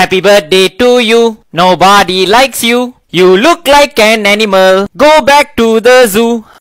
Happy birthday to you. Nobody likes you. You look like an animal. Go back to the zoo.